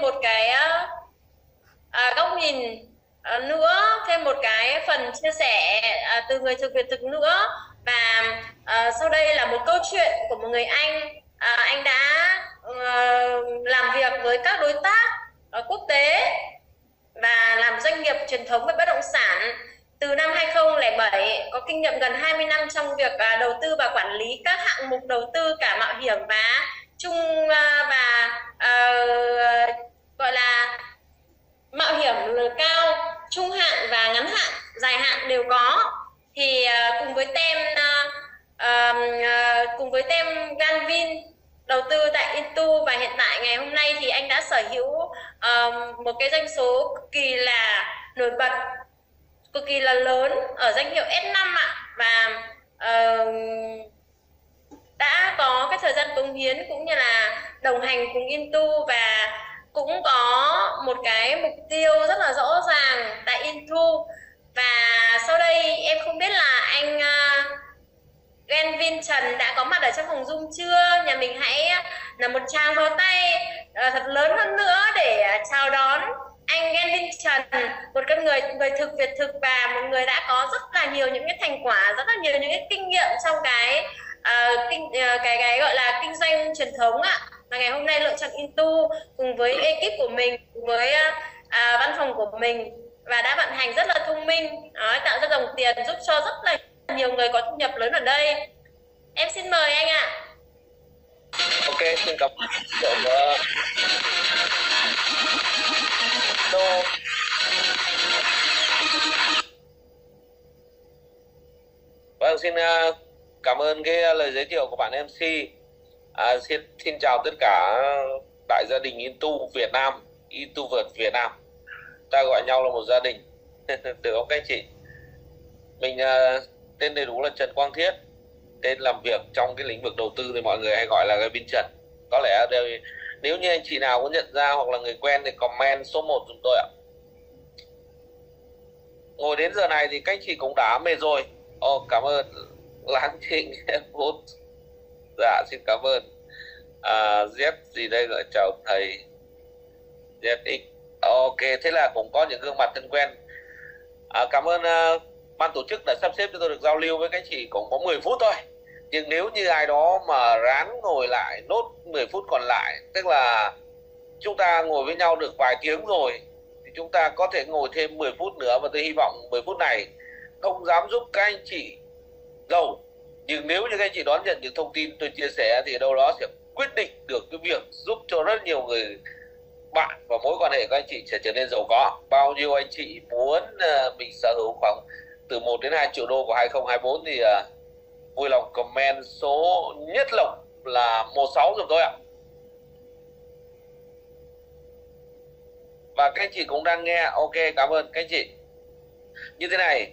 một cái góc nhìn nữa, thêm một cái phần chia sẻ từ người thực việc thực nữa. Và sau đây là một câu chuyện của một người anh. Anh đã làm việc với các đối tác quốc tế và làm doanh nghiệp truyền thống về bất động sản từ năm 2007, có kinh nghiệm gần 20 năm trong việc đầu tư và quản lý các hạng mục đầu tư cả mạo hiểm và chung và gọi là mạo hiểm cao, trung hạn và ngắn hạn, dài hạn đều có. Thì cùng với tem Ganvin đầu tư tại Intu, và hiện tại ngày hôm nay thì anh đã sở hữu một cái doanh số cực kỳ là nổi bật, cực kỳ là lớn ở danh hiệu S5 ạ. Và đã có cái thời gian cống hiến cũng như là đồng hành cùng Intu, và cũng có một cái mục tiêu rất là rõ ràng tại Intu. Và sau đây em không biết là anh Genvin Trần đã có mặt ở trong phòng Zoom chưa? Nhà mình hãy là một tràng vỗ tay thật lớn hơn nữa để chào đón anh Genvin Trần, một con người thực việc thực, và một người đã có rất là nhiều những cái thành quả, rất là nhiều những cái kinh nghiệm trong cái cái gọi là kinh doanh truyền thống ạ. Và ngày hôm nay lựa chọn Intu cùng với ekip của mình, cùng với văn phòng của mình, và đã vận hành rất là thông minh, tạo ra dòng tiền giúp cho rất là nhiều người có thu nhập lớn ở đây. Em xin mời anh ạ. Ok, xin cảm ơn. Vâng, xin cảm ơn cái lời giới thiệu của bạn MC. Xin chào tất cả đại gia đình Intu Việt Nam, Intu Việt Nam. Ta gọi nhau là một gia đình. Được không các anh chị? Mình tên đầy đủ là Trần Quang Thiết. Tên làm việc trong cái lĩnh vực đầu tư thì mọi người hay gọi là Genvin Trần. Có lẽ nếu như anh chị nào có nhận ra hoặc là người quen thì comment số 1 giùm tôi ạ. Ngồi đến giờ này thì các anh chị cũng đã mệt rồi. Cảm ơn Lan Trinh Phút. Dạ, xin cảm ơn. Z gì đây, gọi chào thầy ZX. Ok, thế là cũng có những gương mặt thân quen. Cảm ơn ban tổ chức đã sắp xếp cho tôi được giao lưu với các chị, cũng có 10 phút thôi. Nhưng nếu như ai đó mà ráng ngồi lại nốt 10 phút còn lại, tức là chúng ta ngồi với nhau được vài tiếng rồi, thì chúng ta có thể ngồi thêm 10 phút nữa. Và tôi hy vọng 10 phút này không dám giúp các anh chị giàu, nhưng nếu như các anh chị đón nhận những thông tin tôi chia sẻ thì đâu đó sẽ quyết định được cái việc giúp cho rất nhiều người bạn và mối quan hệ của anh chị sẽ trở nên giàu có. Bao nhiêu anh chị muốn mình sở hữu khoảng từ 1 đến 2 triệu đô của 2024 thì vui lòng comment số nhất lộc là 16 giùm tôi ạ. Và các anh chị cũng đang nghe. Ok, cảm ơn các anh chị. Như thế này,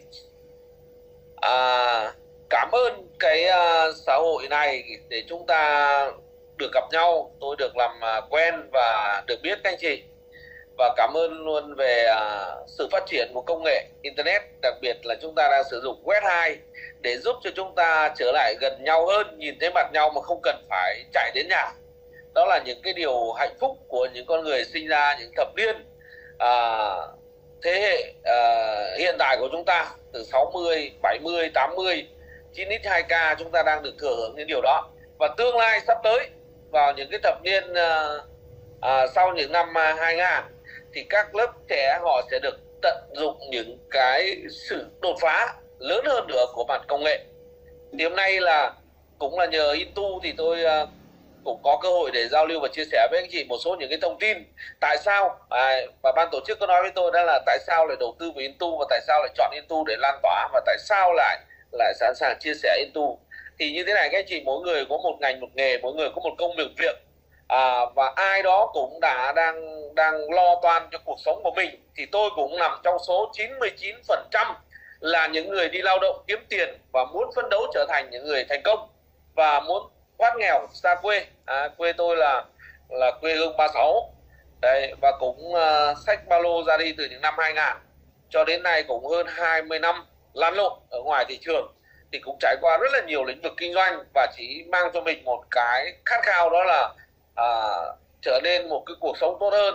cảm ơn cái xã hội này để chúng ta được gặp nhau, tôi được làm quen và được biết các anh chị. Và cảm ơn luôn về sự phát triển của công nghệ Internet, đặc biệt là chúng ta đang sử dụng web 2 để giúp cho chúng ta trở lại gần nhau hơn, nhìn thấy mặt nhau mà không cần phải chạy đến nhà. Đó là những cái điều hạnh phúc của những con người sinh ra những thập niên thế hệ hiện tại của chúng ta, từ 60, 70, 80, 9x2K, chúng ta đang được thừa hưởng những điều đó. Và tương lai sắp tới, vào những cái thập niên sau những năm 2000, thì các lớp trẻ họ sẽ được tận dụng những cái sự đột phá lớn hơn nữa của mặt công nghệ. Thì hôm nay là cũng là nhờ Intu thì tôi cũng có cơ hội để giao lưu và chia sẻ với anh chị một số những cái thông tin. Tại sao và ban tổ chức có nói với tôi đó là tại sao lại đầu tư vào Intu, và tại sao lại chọn Intu để lan tỏa, và tại sao lại sẵn sàng chia sẻ Intu. Thì như thế này các anh chị, mỗi người có một ngành một nghề, mỗi người có một công việc, và ai đó cũng đang lo toan cho cuộc sống của mình. Thì tôi cũng nằm trong số 99% là những người đi lao động kiếm tiền và muốn phấn đấu trở thành những người thành công và muốn thoát nghèo xa quê. Quê tôi là quê hương 36 đấy, và cũng xách ba lô ra đi từ những năm 2000 cho đến nay cũng hơn 20 năm lăn lộn ở ngoài thị trường. Thì cũng trải qua rất là nhiều lĩnh vực kinh doanh, và chỉ mang cho mình một cái khát khao, đó là trở nên một cái cuộc sống tốt hơn,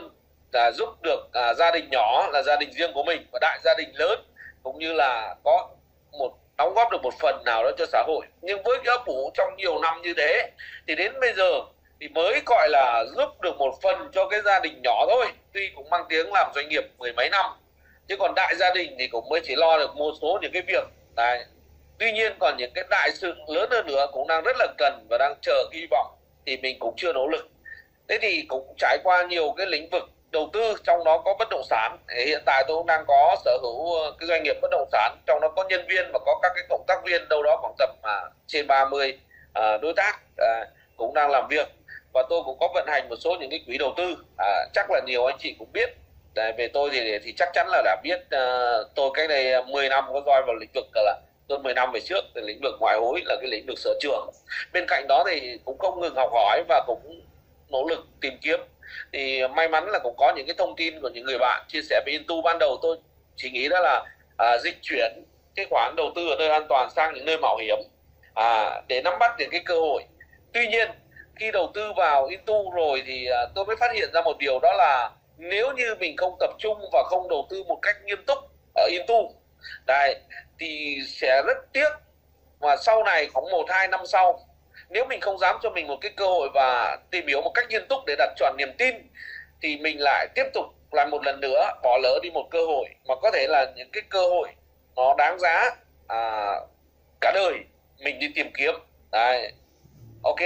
giúp được gia đình nhỏ là gia đình riêng của mình và đại gia đình lớn cũng như là có đóng góp được một phần nào đó cho xã hội. Nhưng với cái ấp ủ trong nhiều năm như thế thì đến bây giờ thì mới gọi là giúp được một phần cho cái gia đình nhỏ thôi, tuy cũng mang tiếng làm doanh nghiệp mười mấy năm, chứ còn đại gia đình thì cũng mới chỉ lo được một số những cái việc đấy. Tuy nhiên còn những cái đại sự lớn hơn nữa cũng đang rất là cần và đang chờ hy vọng thì mình cũng chưa nỗ lực. Thế thì cũng trải qua nhiều cái lĩnh vực đầu tư, trong đó có bất động sản. Hiện tại tôi cũng đang có sở hữu cái doanh nghiệp bất động sản, trong đó có nhân viên và có các cái cộng tác viên đâu đó khoảng tầm trên 30 đối tác cũng đang làm việc. Và tôi cũng có vận hành một số những cái quỹ đầu tư, chắc là nhiều anh chị cũng biết. Về tôi thì chắc chắn là đã biết. Tôi cách đây 10 năm có roi vào lĩnh vực là hơn 10 năm về trước thì lĩnh vực ngoại hối là cái lĩnh vực sở trường. Bên cạnh đó thì cũng không ngừng học hỏi và cũng nỗ lực tìm kiếm. Thì may mắn là cũng có những cái thông tin của những người bạn chia sẻ với Intu. Ban đầu tôi chỉ nghĩ đó là dịch chuyển cái khoản đầu tư ở nơi an toàn sang những nơi mạo hiểm để nắm bắt những cái cơ hội. Tuy nhiên khi đầu tư vào Intu rồi thì tôi mới phát hiện ra một điều, đó là nếu như mình không tập trung và không đầu tư một cách nghiêm túc ở Intu đấy, thì sẽ rất tiếc. Và sau này khoảng 1-2 năm sau, nếu mình không dám cho mình một cái cơ hội và tìm hiểu một cách nghiêm túc để đặt chọn niềm tin, thì mình lại tiếp tục lại một lần nữa bỏ lỡ đi một cơ hội mà có thể là những cái cơ hội nó đáng giá cả đời mình đi tìm kiếm đấy. Ok,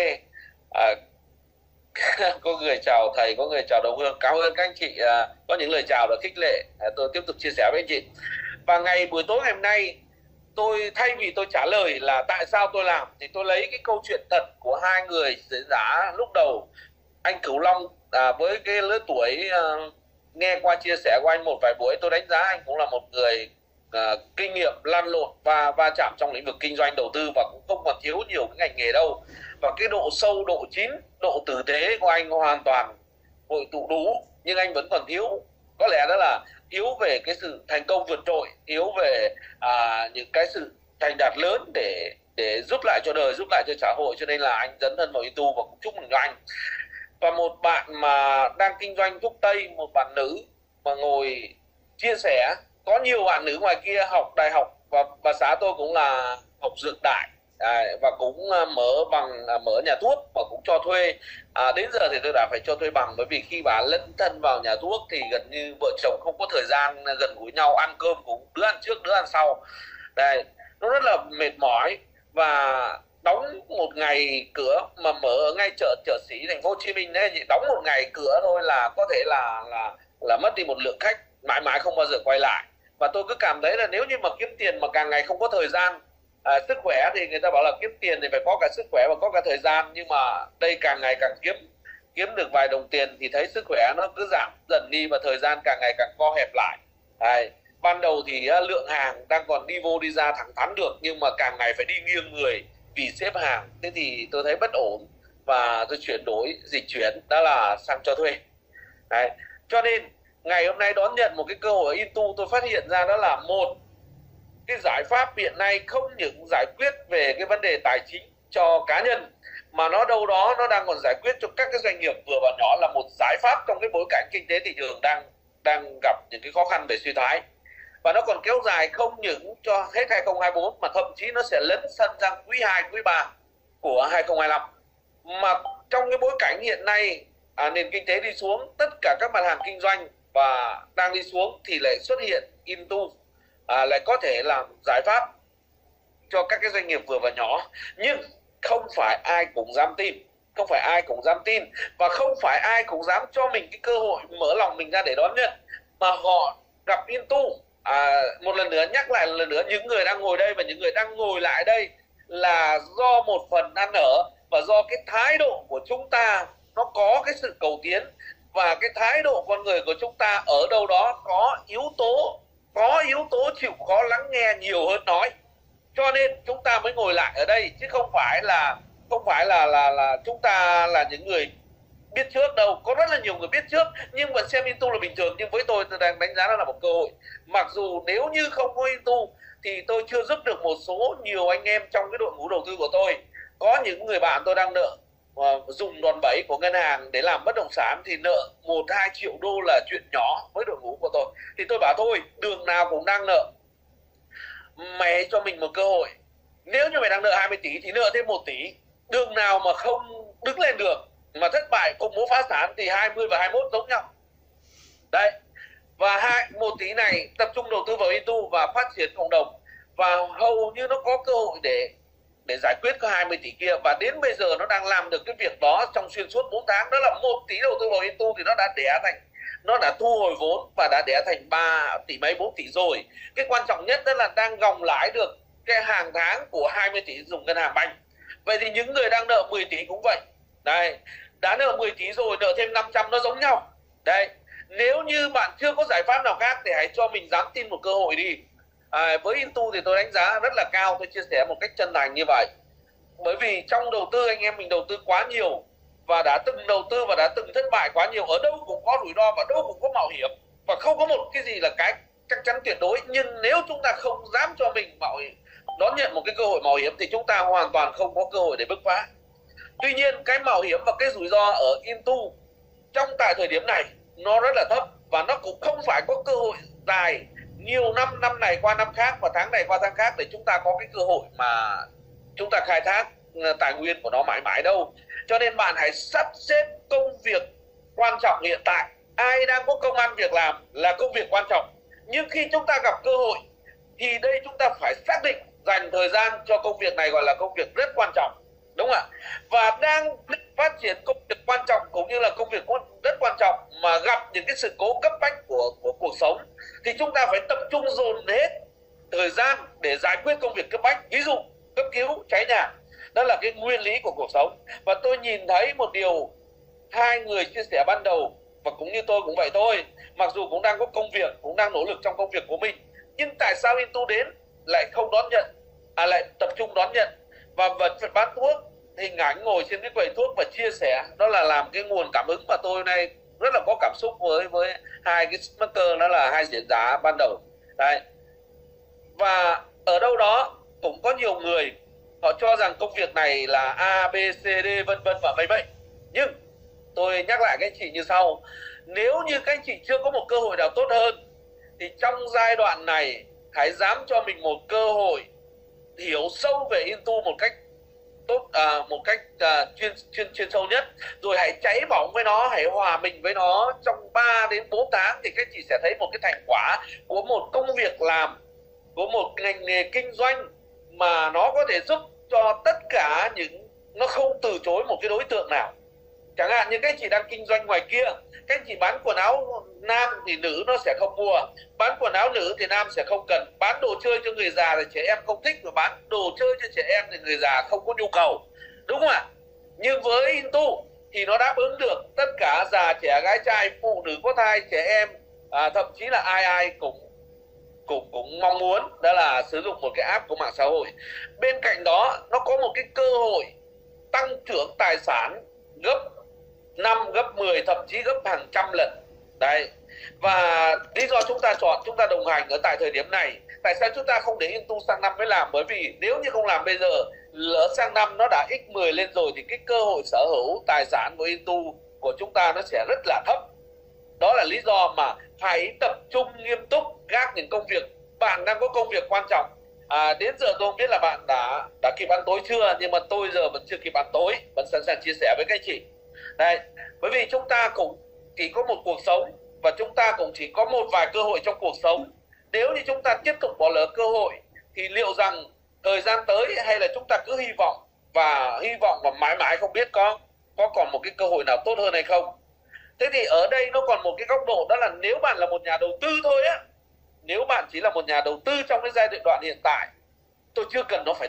có người chào thầy, có người chào Đồng Hương. Cảm ơn các anh chị có những lời chào đã khích lệ. Tôi tiếp tục chia sẻ với anh chị. Và buổi tối ngày hôm nay, tôi thay vì tôi trả lời là tại sao tôi làm, thì tôi lấy cái câu chuyện thật của hai người diễn giả lúc đầu. Anh Cửu Long với cái lứa tuổi nghe qua chia sẻ của anh một vài buổi, tôi đánh giá anh cũng là một người kinh nghiệm lăn lộn và va chạm trong lĩnh vực kinh doanh đầu tư, và cũng không còn thiếu nhiều cái ngành nghề đâu. Và cái độ sâu, độ chín, độ tử tế của anh hoàn toàn hội tụ đủ, nhưng anh vẫn còn thiếu. Có lẽ đó là yếu về cái sự thành công vượt trội, yếu về những cái sự thành đạt lớn để giúp lại cho đời, giúp lại cho xã hội. Cho nên là anh dấn thân vào Intu và cũng chúc mừng cho anh. Và một bạn mà đang kinh doanh thuốc tây, một bạn nữ mà ngồi chia sẻ, có nhiều bạn nữ ngoài kia học đại học, và bà xã tôi cũng là học dược đại và cũng mở nhà thuốc và cũng cho thuê. Đến giờ thì tôi đã phải cho thuê bằng, bởi vì khi bà lấn thân vào nhà thuốc thì gần như vợ chồng không có thời gian gần gũi nhau, ăn cơm cũng đứa ăn trước đứa ăn sau. Đây, nó rất là mệt mỏi. Và đóng một ngày cửa mà mở ở ngay chợ Sĩ thành phố Hồ Chí Minh đấy, đóng một ngày cửa thôi là có thể là mất đi một lượng khách mãi mãi không bao giờ quay lại. Và tôi cứ cảm thấy là nếu như mà kiếm tiền mà càng ngày không có thời gian, sức khỏe thì người ta bảo là kiếm tiền thì phải có cả sức khỏe và có cả thời gian, nhưng mà đây càng ngày càng kiếm được vài đồng tiền thì thấy sức khỏe nó cứ giảm dần đi và thời gian càng ngày càng co hẹp lại. Ban đầu thì lượng hàng đang còn đi vô đi ra thẳng thắn được, nhưng mà càng ngày phải đi nghiêng người vì xếp hàng. Thế thì tôi thấy bất ổn và tôi dịch chuyển đó là sang cho thuê. Cho nên ngày hôm nay đón nhận một cái cơ hội ở Intu, tôi phát hiện ra đó là một cái giải pháp hiện nay không những giải quyết về cái vấn đề tài chính cho cá nhân, mà nó đâu đó nó đang còn giải quyết cho các cái doanh nghiệp vừa và nhỏ, là một giải pháp trong cái bối cảnh kinh tế thị trường đang gặp những cái khó khăn về suy thoái. Và nó còn kéo dài không những cho hết 2024 mà thậm chí nó sẽ lấn sân sang quý 2, quý 3 của 2025. Mà trong cái bối cảnh hiện nay nền kinh tế đi xuống, tất cả các mặt hàng kinh doanh và đang đi xuống, thì lại xuất hiện Intu lại có thể làm giải pháp cho các cái doanh nghiệp vừa và nhỏ. Nhưng không phải ai cũng dám tin, không phải ai cũng dám tin, và không phải ai cũng dám cho mình cái cơ hội mở lòng mình ra để đón nhận. Mà họ gặp Intu, một lần nữa nhắc lại lần nữa, những người đang ngồi đây và những người đang ngồi lại đây là do một phần ăn ở và do cái thái độ của chúng ta nó có cái sự cầu tiến, và cái thái độ con người của chúng ta ở đâu đó có yếu tố chịu khó lắng nghe nhiều hơn nói. Cho nên chúng ta mới ngồi lại ở đây, chứ không phải là chúng ta là những người biết trước đâu. Có rất là nhiều người biết trước nhưng vẫn xem Intu là bình thường. Nhưng với tôi đang đánh giá đó là một cơ hội. Mặc dù nếu như không có Intu thì tôi chưa giúp được nhiều anh em trong cái đội ngũ đầu tư của tôi. Có những người bạn tôi đang nợ dùng đòn bẩy của ngân hàng để làm bất động sản thì nợ 1-2 triệu đô là chuyện nhỏ với đội ngũ của tôi. Thì tôi bảo thôi, đường nào cũng đang nợ, mày cho mình một cơ hội. Nếu như mày đang nợ 20 tỷ thì nợ thêm 1 tỷ. Đường nào mà không đứng lên được mà thất bại cùng bố phá sản thì 20 và 21 giống nhau. Đấy. Và 1 tỷ này tập trung đầu tư vào Intu và phát triển cộng đồng, và hầu như nó có cơ hội để giải quyết cái 20 tỷ kia. Và đến bây giờ nó đang làm được cái việc đó trong xuyên suốt 4 tháng. Đó là 1 tỷ đầu tư vào Intu thì nó đã đẻ thành, nó đã thu hồi vốn và đã đẻ thành 3 tỷ mấy 4 tỷ rồi. Cái quan trọng nhất đó là đang gồng lãi được cái hàng tháng của 20 tỷ dùng ngân hàng banh. Vậy thì những người đang nợ 10 tỷ cũng vậy. Đây, đã nợ 10 tỷ rồi, nợ thêm 500 nó giống nhau. Đây, nếu như bạn chưa có giải pháp nào khác thì hãy cho mình dám tin một cơ hội đi. Với Intu thì tôi đánh giá rất là cao, tôi chia sẻ một cách chân thành như vậy. Bởi vì trong đầu tư anh em mình đầu tư quá nhiều và đã từng đầu tư và đã từng thất bại quá nhiều. Ở đâu cũng có rủi ro và đâu cũng có mạo hiểm, và không có một cái gì là cái chắc chắn tuyệt đối. Nhưng nếu chúng ta không dám cho mình đón nhận một cái cơ hội mạo hiểm thì chúng ta hoàn toàn không có cơ hội để bứt phá. Tuy nhiên cái mạo hiểm và cái rủi ro ở Intu trong tại thời điểm này nó rất là thấp, và nó cũng không phải có cơ hội dài nhiều năm này qua năm khác và tháng này qua tháng khác để chúng ta có cái cơ hội mà chúng ta khai thác tài nguyên của nó mãi mãi đâu. Cho nên bạn hãy sắp xếp công việc quan trọng hiện tại. Ai đang có công ăn việc làm là công việc quan trọng, nhưng khi chúng ta gặp cơ hội thì đây chúng ta phải xác định dành thời gian cho công việc này, gọi là công việc rất quan trọng, đúng không ạ? Và đang phát triển công việc quan trọng cũng như là công việc rất quan trọng mà gặp những cái sự cố cấp bách của cuộc sống thì chúng ta phải tập trung dồn hết thời gian để giải quyết công việc cấp bách. Ví dụ cấp cứu cháy nhà, đó là cái nguyên lý của cuộc sống. Và tôi nhìn thấy một điều hai người chia sẻ ban đầu, và cũng như tôi cũng vậy thôi, mặc dù cũng đang có công việc, cũng đang nỗ lực trong công việc của mình, nhưng tại sao Intu đến lại không đón nhận, lại tập trung đón nhận và vẫn phải bán thuốc, hình ảnh ngồi trên cái quầy thuốc và chia sẻ, đó là làm cái nguồn cảm hứng mà tôi nay rất là có cảm xúc với hai cái speaker, đó là hai diễn giả ban đầu đấy. Và ở đâu đó cũng có nhiều người họ cho rằng công việc này là A, B, C, D vân vân và vân vân. Nhưng tôi nhắc lại các anh chị như sau: nếu như các anh chị chưa có một cơ hội nào tốt hơn thì trong giai đoạn này hãy dám cho mình một cơ hội hiểu sâu về Intu một cách tốt, một cách chuyên sâu nhất, rồi hãy cháy bỏng với nó, hãy hòa mình với nó trong 3 đến 4 tháng thì các chị sẽ thấy một cái thành quả của một công việc làm, của một ngành nghề kinh doanh mà nó có thể giúp cho tất cả những, nó không từ chối một cái đối tượng nào. Chẳng hạn như các anh chị đang kinh doanh ngoài kia, các anh chị bán quần áo nam thì nữ nó sẽ không mua, bán quần áo nữ thì nam sẽ không cần, bán đồ chơi cho người già thì trẻ em không thích, và bán đồ chơi cho trẻ em thì người già không có nhu cầu, đúng không ạ? Nhưng với Intu thì nó đáp ứng được tất cả già trẻ gái trai, phụ nữ có thai, trẻ em, thậm chí là ai cũng mong muốn, đó là sử dụng một cái app của mạng xã hội. Bên cạnh đó nó có một cái cơ hội tăng trưởng tài sản gấp 5, gấp 10, thậm chí gấp hàng trăm lần đấy. Và lý do chúng ta chọn, chúng ta đồng hành ở tại thời điểm này, tại sao chúng ta không để Intu sang năm mới làm? Bởi vì nếu như không làm bây giờ, lỡ sang năm nó đã x10 lên rồi thì cái cơ hội sở hữu tài sản của Intu của chúng ta nó sẽ rất là thấp. Đó là lý do mà hãy tập trung nghiêm túc gác những công việc. Bạn đang có công việc quan trọng. Đến giờ tôi không biết là bạn đã kịp ăn tối chưa, nhưng mà tôi giờ vẫn chưa kịp ăn tối, vẫn sẵn sàng chia sẻ với các chị. Đây, bởi vì chúng ta cũng chỉ có một cuộc sống và chúng ta cũng chỉ có một vài cơ hội trong cuộc sống. Nếu như chúng ta tiếp tục bỏ lỡ cơ hội thì liệu rằng thời gian tới, hay là chúng ta cứ hy vọng và mãi mãi không biết có còn một cái cơ hội nào tốt hơn hay không. Thế thì ở đây nó còn một cái góc độ, đó là nếu bạn là một nhà đầu tư thôi á, nếu bạn chỉ là một nhà đầu tư trong cái giai đoạn hiện tại, tôi chưa cần nó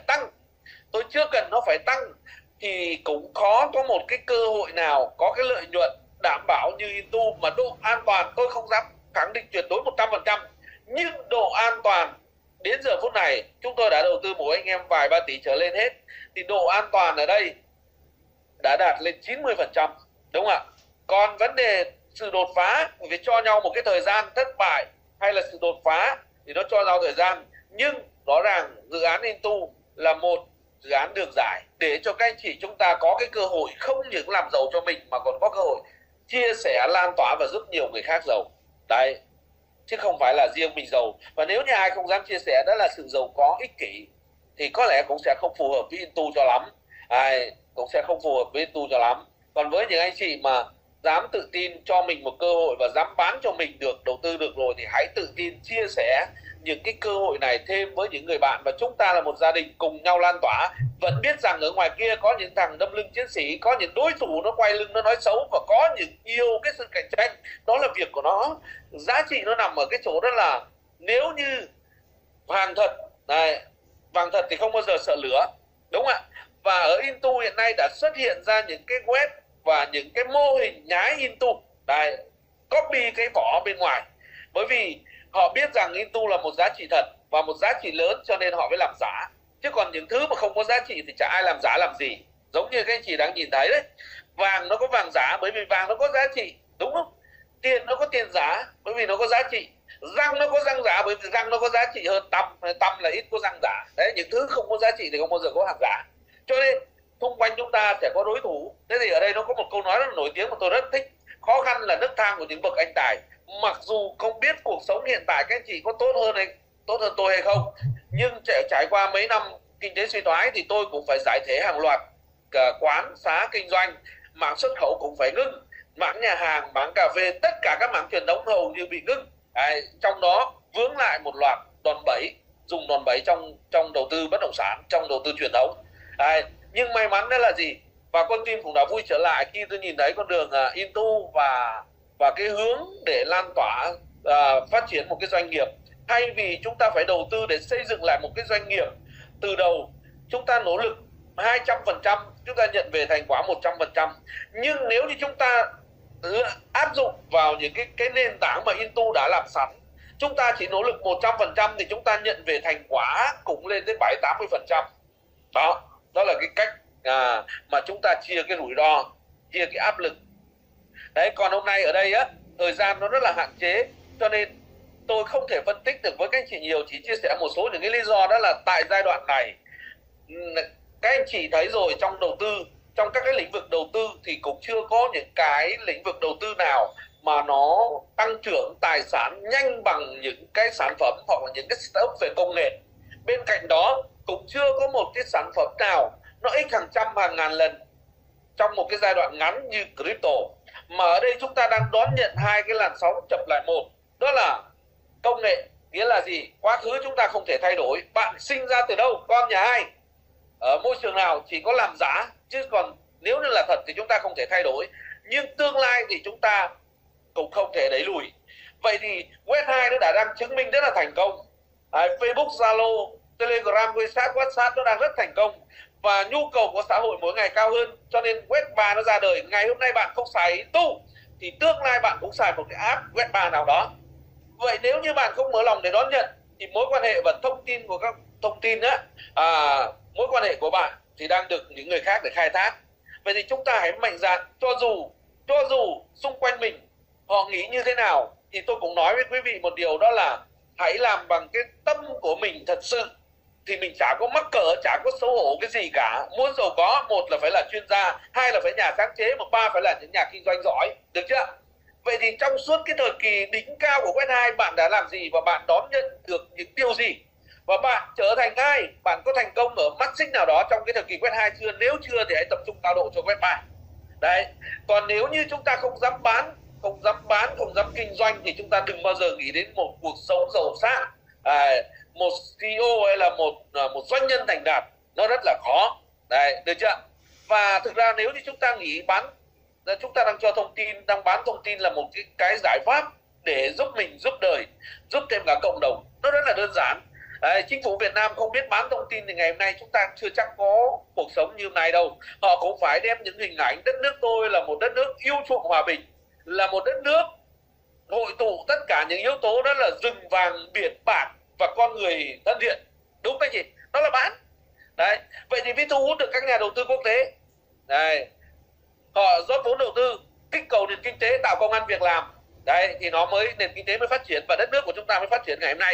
phải tăng, thì cũng khó có một cái cơ hội nào có cái lợi nhuận đảm bảo như Intu. Mà độ an toàn tôi không dám khẳng định tuyệt đối 100%, nhưng độ an toàn đến giờ phút này chúng tôi đã đầu tư mỗi anh em vài 3 tỷ trở lên hết, thì độ an toàn ở đây đã đạt lên 90%, đúng không ạ? Còn vấn đề sự đột phá phải cho nhau một cái thời gian, thất bại hay là sự đột phá thì nó cho nhau thời gian. Nhưng rõ ràng dự án Intu là một dự án đường giải để cho các anh chị chúng ta có cái cơ hội không những làm giàu cho mình mà còn có cơ hội chia sẻ, lan tỏa và giúp nhiều người khác giàu. Đấy, chứ không phải là riêng mình giàu. Và nếu như ai không dám chia sẻ đó là sự giàu có ích kỷ thì có lẽ cũng sẽ không phù hợp với Intu cho lắm. Cũng sẽ không phù hợp với Intu cho lắm. Còn với những anh chị mà dám tự tin cho mình một cơ hội và dám bán cho mình được, đầu tư được rồi thì hãy tự tin chia sẻ những cái cơ hội này thêm với những người bạn, và chúng ta là một gia đình cùng nhau lan tỏa. Vẫn biết rằng ở ngoài kia có những thằng đâm lưng chiến sĩ, có những đối thủ nó quay lưng nó nói xấu, và có những nhiều cái sự cạnh tranh, đó là việc của nó. Giá trị nó nằm ở cái chỗ đó là nếu như vàng thật này, vàng thật thì không bao giờ sợ lửa, đúng không ạ? Và ở Intu hiện nay đã xuất hiện ra những cái web và những cái mô hình nhái Intu, đây, copy cái vỏ bên ngoài, bởi vì họ biết rằng Intu là một giá trị thật và một giá trị lớn, cho nên họ mới làm giả. Chứ còn những thứ mà không có giá trị thì chả ai làm giả làm gì. Giống như các anh chị đang nhìn thấy đấy, vàng nó có vàng giả bởi vì vàng nó có giá trị, đúng không? Tiền nó có tiền giả bởi vì nó có giá trị. Răng nó có răng giả bởi vì răng nó có giá trị hơn tăm, tăm là ít có răng giả. Đấy, những thứ không có giá trị thì không bao giờ có hàng giả. Cho nên xung quanh chúng ta sẽ có đối thủ. Thế thì ở đây nó có một câu nói rất là nổi tiếng mà tôi rất thích: khó khăn là nấc thang của những bậc anh tài. Mặc dù không biết cuộc sống hiện tại các anh chị có tốt hơn tôi hay không, nhưng trải qua mấy năm kinh tế suy thoái thì tôi cũng phải giải thể hàng loạt quán xá kinh doanh, mảng xuất khẩu cũng phải ngưng, mảng nhà hàng, mảng cà phê, tất cả các mảng truyền thống hầu như bị ngưng. Trong đó vướng lại một loạt đòn bẩy, dùng đòn bẩy trong đầu tư bất động sản, trong đầu tư truyền thống. Nhưng may mắn đó là gì? Và con tim cũng đã vui trở lại khi tôi nhìn thấy con đường Intu và cái hướng để lan tỏa phát triển một cái doanh nghiệp. Thay vì chúng ta phải đầu tư để xây dựng lại một cái doanh nghiệp từ đầu, chúng ta nỗ lực 200%, chúng ta nhận về thành quả 100%. Nhưng nếu như chúng ta áp dụng vào những cái nền tảng mà Intu đã làm sẵn, chúng ta chỉ nỗ lực 100% thì chúng ta nhận về thành quả cũng lên đến 70-80%. Đó là cái cách mà chúng ta chia cái rủi ro, chia cái áp lực. Đấy, còn hôm nay ở đây á, thời gian nó rất là hạn chế, cho nên tôi không thể phân tích được với các anh chị nhiều, chỉ chia sẻ một số những cái lý do. Đó là tại giai đoạn này các anh chị thấy rồi, trong đầu tư, trong các cái lĩnh vực đầu tư thì cũng chưa có những cái lĩnh vực đầu tư nào mà nó tăng trưởng tài sản nhanh bằng những cái sản phẩm hoặc là những cái startup về công nghệ. Bên cạnh đó cũng chưa có một cái sản phẩm nào nó x hàng trăm hàng ngàn lần trong một cái giai đoạn ngắn như crypto. Mà ở đây chúng ta đang đón nhận hai cái làn sóng chập lại một, đó là công nghệ. Nghĩa là gì? Quá khứ chúng ta không thể thay đổi, bạn sinh ra từ đâu, con nhà ai, ở môi trường nào, chỉ có làm giả, chứ còn nếu như là thật thì chúng ta không thể thay đổi. Nhưng tương lai thì chúng ta cũng không thể đẩy lùi. Vậy thì Web 2 nó đã đang chứng minh rất là thành công. Facebook, Zalo, Telegram, WhatsApp nó đang rất thành công, và nhu cầu của xã hội mỗi ngày cao hơn, cho nên Web 3 nó ra đời. Ngày hôm nay bạn không xài Intu thì tương lai bạn cũng xài một cái app Web 3 nào đó. Vậy nếu như bạn không mở lòng để đón nhận thì mối quan hệ và thông tin của các thông tin á, mối quan hệ của bạn thì đang được những người khác để khai thác. Vậy thì chúng ta hãy mạnh dạn, cho dù xung quanh mình họ nghĩ như thế nào, thì tôi cũng nói với quý vị một điều, đó là hãy làm bằng cái tâm của mình thật sự, thì mình chả có mắc cỡ, chả có xấu hổ cái gì cả. Muốn giàu có, một là phải là chuyên gia, hai là phải nhà sáng chế, mà ba phải là những nhà kinh doanh giỏi, được chưa? Vậy thì trong suốt cái thời kỳ đỉnh cao của Web 2, bạn đã làm gì và bạn đón nhận được những điều gì? Và bạn trở thành ai? Bạn có thành công ở mắt xích nào đó trong cái thời kỳ Web 2 chưa? Nếu chưa thì hãy tập trung cao độ cho Web 3. Đấy. Còn nếu như chúng ta không dám bán, không dám kinh doanh thì chúng ta đừng bao giờ nghĩ đến một cuộc sống giàu sang. Một CEO hay là một doanh nhân thành đạt nó rất là khó. Đấy, được chưa? Và thực ra nếu như chúng ta nghĩ bán, chúng ta đang cho thông tin, đang bán thông tin là một cái giải pháp để giúp mình, giúp đời, giúp thêm cả cộng đồng. Nó rất là đơn giản. Chính phủ Việt Nam không biết bán thông tin thì ngày hôm nay chúng ta chưa chắc có cuộc sống như này đâu. Họ cũng phải đem những hình ảnh đất nước tôi là một đất nước yêu chuộng hòa bình, là một đất nước hội tụ tất cả những yếu tố, đó là rừng vàng, biển bạc và con người thân thiện. Đúng không chị? Đó là bán. Đấy. Vậy thì mới thu hút được các nhà đầu tư quốc tế. Đấy. Họ rót vốn đầu tư, kích cầu nền kinh tế, tạo công ăn việc làm. Đấy, thì nền kinh tế mới phát triển và đất nước của chúng ta mới phát triển ngày hôm nay.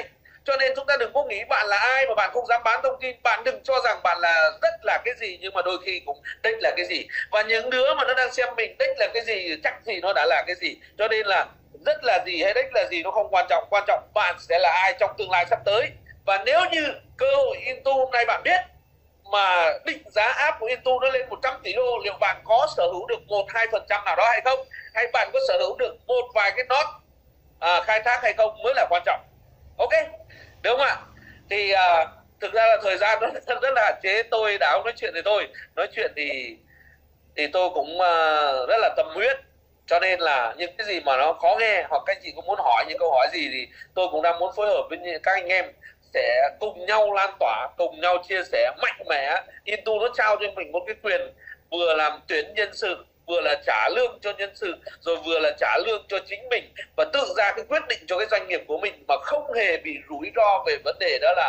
Cho nên chúng ta đừng có nghĩ bạn là ai mà bạn không dám bán thông tin. Bạn đừng cho rằng bạn là rất là cái gì, nhưng mà đôi khi cũng đích là cái gì. Và những đứa mà nó đang xem mình đích là cái gì, chắc gì nó đã là cái gì. Cho nên là rất là gì hay đích là gì nó không quan trọng. Quan trọng bạn sẽ là ai trong tương lai sắp tới. Và nếu như cơ hội Into hôm nay bạn biết mà định giá app của Into nó lên 100 tỷ đô, liệu bạn có sở hữu được 1-2% nào đó hay không? Hay bạn có sở hữu được một vài cái nốt khai thác hay không mới là quan trọng. Ok, đúng không ạ? Thì thực ra là thời gian nó rất là hạn chế. Tôi đã nói chuyện thì tôi nói chuyện thì tôi cũng rất là tâm huyết. Cho nên là những cái gì mà nó khó nghe hoặc các anh chị có muốn hỏi những câu hỏi gì thì tôi cũng đang muốn phối hợp với các anh em sẽ cùng nhau lan tỏa, cùng nhau chia sẻ mạnh mẽ. Into nó trao cho mình một cái quyền vừa làm tuyển nhân sự, vừa là trả lương cho nhân sự, rồi vừa là trả lương cho chính mình và tự ra cái quyết định cho cái doanh nghiệp của mình mà không hề bị rủi ro về vấn đề đó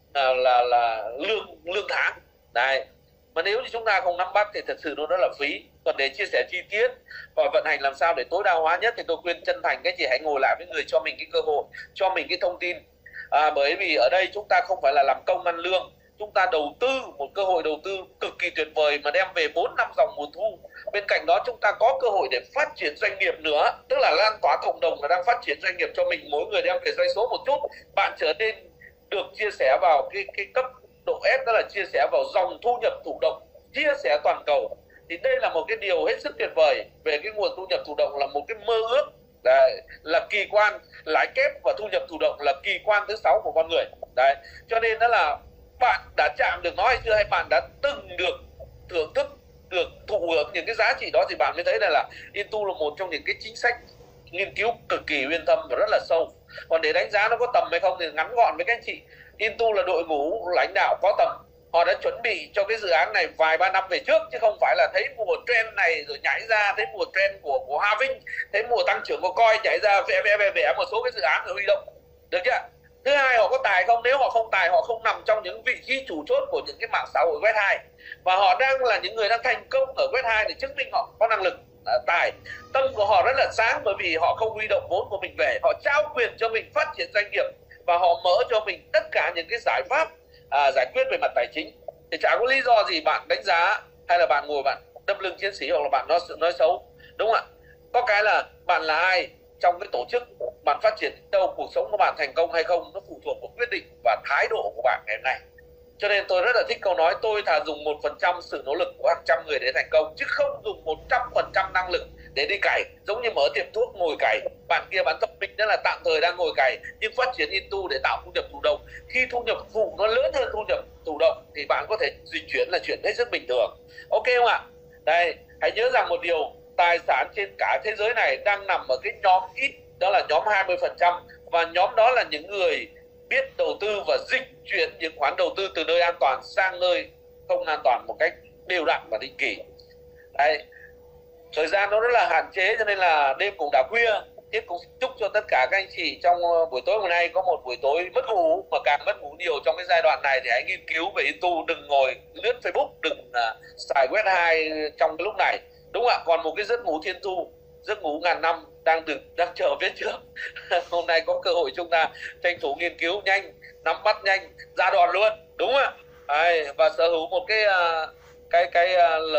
là lương tháng. Đấy. Mà nếu như chúng ta không nắm bắt thì thật sự nó rất là phí. Còn để chia sẻ chi tiết và vận hành làm sao để tối đa hóa nhất thì tôi khuyên chân thành các chị hãy ngồi lại với người cho mình cái cơ hội, cho mình cái thông tin. Bởi vì ở đây chúng ta không phải là làm công ăn lương, chúng ta đầu tư một cơ hội đầu tư cực kỳ tuyệt vời mà đem về 4 năm dòng nguồn thu. Bên cạnh đó chúng ta có cơ hội để phát triển doanh nghiệp nữa, tức là lan tỏa cộng đồng là đang phát triển doanh nghiệp cho mình, mỗi người đem về doanh số một chút. Bạn trở nên được chia sẻ vào cái cấp độ S, đó là chia sẻ vào dòng thu nhập thụ động, chia sẻ toàn cầu. Thì đây là một cái điều hết sức tuyệt vời. Về cái nguồn thu nhập thụ động là một cái mơ ước, là kỳ quan. Lãi kép và thu nhập thụ động là kỳ quan thứ 6 của con người. Đấy. Cho nên đó là bạn đã chạm được nó hay chưa, hay bạn đã từng được thưởng thức, được thụ hưởng những cái giá trị đó, thì bạn mới thấy là Into là một trong những cái chính sách nghiên cứu cực kỳ uyên thâm và rất là sâu. Còn để đánh giá nó có tầm hay không thì ngắn gọn với các anh chị, Into là đội ngũ lãnh đạo có tầm. Họ đã chuẩn bị cho cái dự án này vài ba năm về trước, chứ không phải là thấy mùa trend này rồi nhảy ra, thấy mùa trend của Hà Vinh, thấy mùa tăng trưởng của Coi nhảy ra vẽ một số cái dự án rồi huy động. Được chưa? Thứ hai, họ có tài không? Nếu họ không tài, họ không nằm trong những vị trí chủ chốt của những cái mạng xã hội Web 2. Và họ đang là những người đang thành công ở Web 2 để chứng minh họ có năng lực, tài. Tâm của họ rất là sáng bởi vì họ không huy động vốn của mình về, họ trao quyền cho mình phát triển doanh nghiệp và họ mở cho mình tất cả những cái giải pháp giải quyết về mặt tài chính. Thì chả có lý do gì bạn đánh giá hay là bạn ngồi bạn đâm lưng chiến sĩ hoặc là bạn nói xấu, đúng không ạ? Có cái là bạn là ai trong cái tổ chức, bạn phát triển đâu, cuộc sống của bạn thành công hay không nó phụ thuộc vào quyết định và thái độ của bạn ngày hôm nay. Cho nên tôi rất là thích câu nói, tôi thà dùng 1% sự nỗ lực của hàng trăm người để thành công, chứ không dùng 100% năng lực để đi cày. Giống như mở tiệm thuốc ngồi cày, bạn kia bán thông minh đó là tạm thời đang ngồi cày, nhưng phát triển Into để tạo thu nhập thụ động. Khi thu nhập phụ nó lớn hơn thu nhập thụ động thì bạn có thể dịch chuyển là chuyện hết sức bình thường. Ok không ạ? Đây, hãy nhớ rằng một điều, tài sản trên cả thế giới này đang nằm ở cái nhóm ít, đó là nhóm 20%. Và nhóm đó là những người biết đầu tư và dịch chuyển những khoản đầu tư từ nơi an toàn sang nơi không an toàn một cách đều đặn và định kỳ. Đấy. Thời gian nó rất là hạn chế cho nên là đêm cũng đã khuya. Tiếp cũng chúc cho tất cả các anh chị trong buổi tối hôm nay có một buổi tối mất ngủ, mà càng mất ngủ nhiều trong cái giai đoạn này thì hãy nghiên cứu về Into, đừng ngồi lướt Facebook, đừng xài web 2 trong cái lúc này, đúng không ạ? Còn một cái giấc ngủ thiên thu, giấc ngủ ngàn năm đang chờ phía trước. Hôm nay có cơ hội chúng ta tranh thủ nghiên cứu nhanh, nắm bắt nhanh, ra đòn luôn, đúng không ạ? Và sở hữu một cái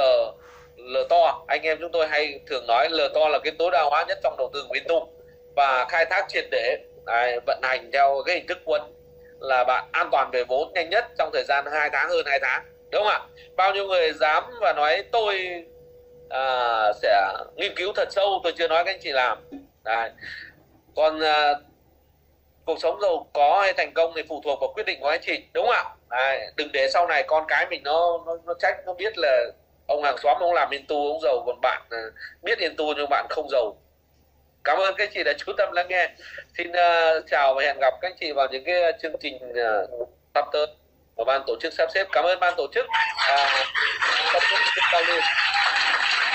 lờ to. Anh em chúng tôi hay thường nói lờ to là cái tối đa hóa nhất trong đầu tư của Into, và khai thác triệt để vận hành theo cái hình thức quân là bạn an toàn về vốn nhanh nhất trong thời gian 2 tháng, hơn 2 tháng, đúng không ạ? Bao nhiêu người dám và nói tôi sẽ nghiên cứu thật sâu, tôi chưa nói các anh chị làm. Đấy. Còn cuộc sống giàu có hay thành công thì phụ thuộc vào quyết định của anh chị, đúng không ạ? Đấy. Đừng để sau này con cái mình nó trách, nó biết là ông hàng xóm ông làm Into ông giàu, còn bạn biết Into nhưng bạn không giàu. Cảm ơn các chị đã chú tâm lắng nghe. Xin chào và hẹn gặp các chị vào những cái chương trình sắp tới của ban tổ chức sắp xếp. Cảm ơn ban tổ chức sắp xếp giao lưu.